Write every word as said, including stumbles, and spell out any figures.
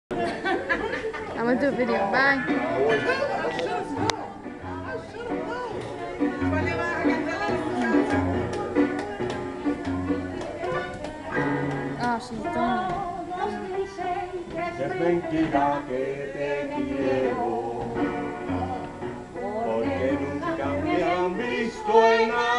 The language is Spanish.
I'm gonna do a video. Bye. Oh, she's done. Es mentira que te quiero, porque nunca me han visto en nada.